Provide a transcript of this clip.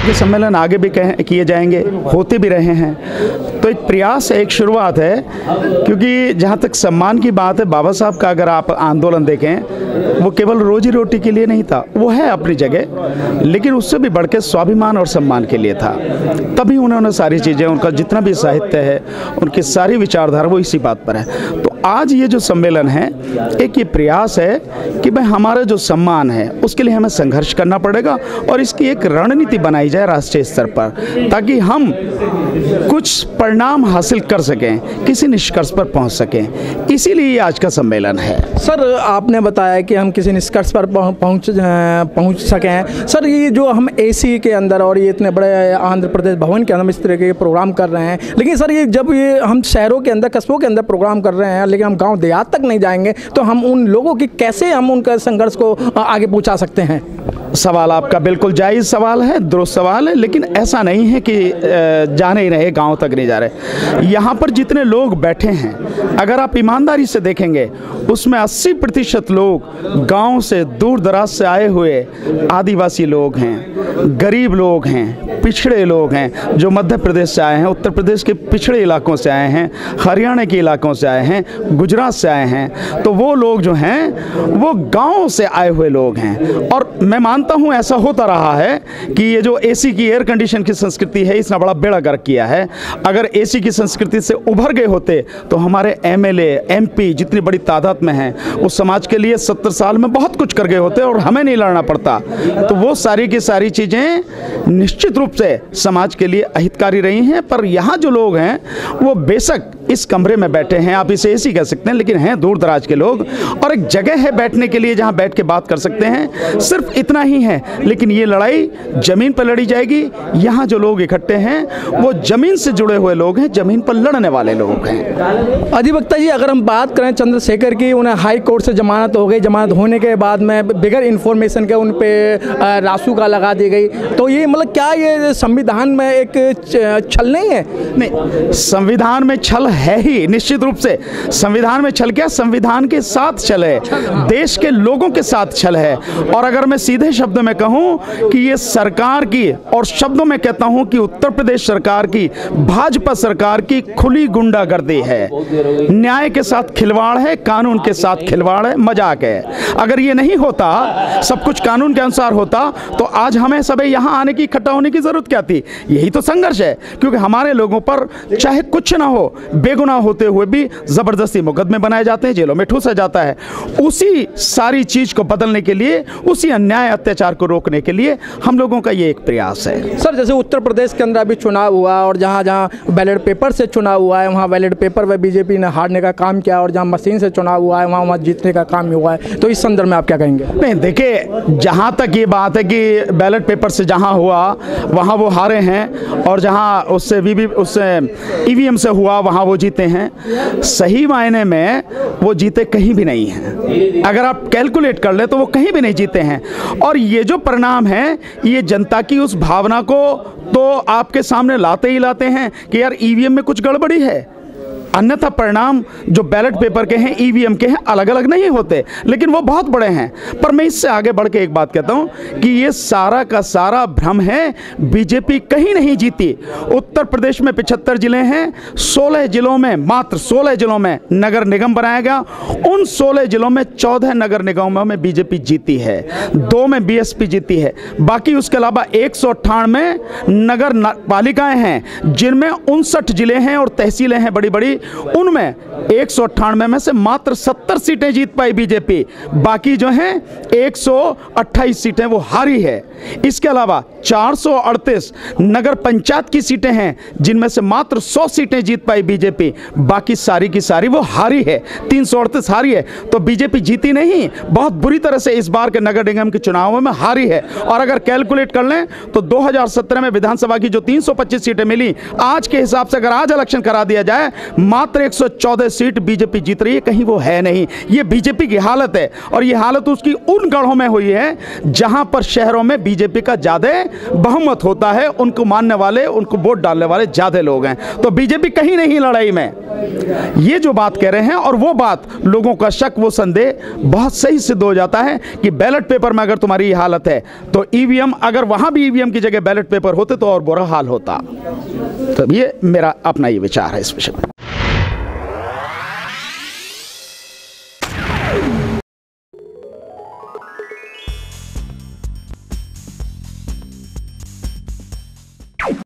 ये सम्मेलन आगे भी किए जाएंगे, होते भी रहे हैं। तो एक प्रयास है, एक शुरुआत है, क्योंकि जहाँ तक सम्मान की बात है, बाबा साहब का अगर आप आंदोलन देखें, वो केवल रोजी रोटी के लिए नहीं था, वो है अपनी जगह, लेकिन उससे भी बढ़ के स्वाभिमान और सम्मान के लिए था। तभी उन्होंने सारी चीज़ें, उनका जितना भी साहित्य है, उनकी सारी विचारधारा वो इसी बात पर है। तो आज ये जो सम्मेलन है, एक ये प्रयास है कि भाई हमारा जो सम्मान है उसके लिए हमें संघर्ष करना पड़ेगा और इसकी एक रणनीति बनाई जाए राष्ट्रीय स्तर पर, ताकि हम कुछ परिणाम हासिल कर सकें, किसी निष्कर्ष पर पहुंच सकें। इसीलिए आज का सम्मेलन है। सर, आपने बताया कि हम किसी निष्कर्ष पर पहुंच सकें। सर, ये जो हम एसी के अंदर और ये इतने बड़े आंध्र प्रदेश भवन के अंदर इस तरह के प्रोग्राम कर रहे हैं, लेकिन सर ये जब ये हम शहरों के अंदर, कस्बों के अंदर प्रोग्राम कर रहे हैं, लेकिन हम गाँव देहात तक नहीं जाएंगे, तो हम उन लोगों की कैसे हम उनका संघर्ष को आगे पहुँचा सकते हैं? सवाल आपका बिल्कुल जायज़ सवाल है, दुरुस्त सवाल है, लेकिन ऐसा नहीं है कि जाने ही रहे, गांव तक नहीं जा रहे। यहाँ पर जितने लोग बैठे हैं, अगर आप ईमानदारी से देखेंगे, उसमें 80% लोग गांव से, दूर दराज से आए हुए आदिवासी लोग हैं, गरीब लोग हैं, पिछड़े लोग हैं, जो मध्य प्रदेश से आए हैं, उत्तर प्रदेश के पिछड़े इलाकों से आए हैं, हरियाणा के इलाकों से आए हैं, गुजरात से आए हैं। तो वो लोग जो हैं वो गाँव से आए हुए लोग हैं। और मैं मानता हूँ ऐसा होता रहा है कि ये जो एसी की, एयर कंडीशन की संस्कृति है, इसने बड़ा बेड़ा गर्क किया है। अगर एसी की संस्कृति से उभर गए होते तो हमारे एमएलए, एमपी जितनी बड़ी तादाद में हैं, उस समाज के लिए 70 साल में बहुत कुछ कर गए होते और हमें नहीं लड़ना पड़ता। तो वो सारी की सारी चीज़ें निश्चित रूप से समाज के लिए अहितकारी रही हैं। पर यहाँ जो लोग हैं वो बेशक इस कमरे में बैठे हैं, आप इसे एसी कह सकते हैं, लेकिन हैं दूर दराज के लोग, और एक जगह है बैठने के लिए जहाँ बैठ के बात कर सकते हैं। सिर्फ इतना ही है, लेकिन ये लड़ाई जमीन पर लड़ी जाएगी। यहाँ जो लोग इकट्ठे हैं वो जमीन से जुड़े हुए लोग हैं, जमीन पर लड़ने वाले लोग हैं। अधिवक्ता जी, अगर हम बात करें चंद्रशेखर की, उन्हें हाई कोर्ट से जमानत हो गई, जमानत होने के बाद में बिगर इन्फॉर्मेशन के उन पे रासुका लगा दी गई, तो ये मतलब क्या ये संविधान में एक छल नहीं है? नहीं, संविधान में छल है ही, निश्चित रूप से। संविधान में छल क्या, संविधान के साथ छल है, देश के लोगों के साथ छल है। और अगर मैं सीधे शब्द में कहूं कि ये सरकार की, और शब्दों में कहता हूं कि उत्तर प्रदेश सरकार की, भाजपा सरकार की खुली गुंडागर्दी है, न्याय के साथ खिलवाड़ है, कानून के साथ खिलवाड़ है, मजाक है। अगर ये नहीं होता, सब कुछ कानून के अनुसार होता, तो आज हमें सब यहाँ आने की, इकट्ठा होने की जरूरत क्या थी? यही तो संघर्ष है, क्योंकि हमारे लोगों पर चाहे कुछ ना हो, बेगुनाह होते हुए भी जबरदस्ती मुकदमे बनाए जाते हैं, जेलों में ठूसा जाता है। उसी सारी चीज को बदलने के लिए, उसी अन्याय अत्याचार को रोकने के लिए हम लोगों का ये एक प्रयास है। सर, जैसे उत्तर प्रदेश के अंदर अभी चुनाव हुआ और जहाँ जहाँ बैलेट पेपर से चुनाव हुआ है, वहाँ बैलेट पेपर में बीजेपी ने हारने का काम किया, और जहाँ मशीन से चुनाव हुआ है वहाँ जीतने का काम हुआ है। तो इस संदर्भ में आप क्या कहेंगे? नहीं, देखिए, जहाँ तक ये बात है कि बैलेट पेपर से जहाँ हुआ वहाँ वो हारे हैं, और जहाँ उससे ईवीएम से हुआ वहाँ वो जीते हैं। सही मायने में वो जीते कहीं भी नहीं हैं। अगर आप कैलकुलेट कर ले तो वो कहीं भी नहीं जीते हैं। और ये जो परिणाम है, ये जनता की उस भावना को तो आपके सामने लाते ही लाते हैं कि यार ईवीएम में कुछ गड़बड़ी है। अन्यथा परिणाम जो बैलेट पेपर के हैं, ईवीएम के हैं, अलग अलग नहीं होते, लेकिन वो बहुत बड़े हैं। पर मैं इससे आगे बढ़ के एक बात कहता हूं कि ये सारा का सारा भ्रम है। बीजेपी कहीं नहीं जीती। उत्तर प्रदेश में 75 जिले हैं, 16 जिलों में, मात्र 16 जिलों में नगर निगम बनाया गया। उन 16 जिलों में 14 नगर निगमों में बीजेपी जीती है, 2 में बीएसपी जीती है। बाकी उसके अलावा 198 नगर पालिकाएं हैं, जिनमें 59 जिले हैं और तहसीलें हैं बड़ी बड़ी। उनमें 198 में से मात्र 70 सीटें जीत पाई बीजेपी। बाकी जो हैं 128 सीटें वो हारी है। इसके अलावा 438 नगर पंचायत की सीटें हैं, जिनमें से मात्र 100 सीटें जीत पाई बीजेपी। बाकी सारी की सारी वो हारी है, 338 हारी है। तो बीजेपी जीती नहीं, बहुत बुरी तरह से इस बार के नगर निगम के चुनावों में हारी है। और अगर कैलकुलेट कर लें तो 2017 में विधानसभा की जो 325 सीटें मिली, आज के हिसाब से अगर आज इलेक्शन करा दिया जाए, मात्र 114 सीट बीजेपी जीत रही है, कहीं वो है नहीं। ये बीजेपी की हालत है, और ये हालत उसकी उन गढ़ों में हुई है जहां पर शहरों में बीजेपी का ज़्यादा बहुमत होता है, उनको मानने वाले, उनको वोट डालने वाले ज़्यादा लोग हैं। तो बीजेपी कहीं नहीं लड़ाई में, ये जो बात कह रहे हैं, और वो बात लोगों का शक, वो संदेह बहुत सही सिद्ध हो जाता है कि बैलेट पेपर में अगर तुम्हारी ये हालत है तो ईवीएम, अगर वहां भी ईवीएम की जगह बैलेट पेपर होते तो और बुरा हाल होता। तो ये मेरा अपना ये विचार है इस विषय में।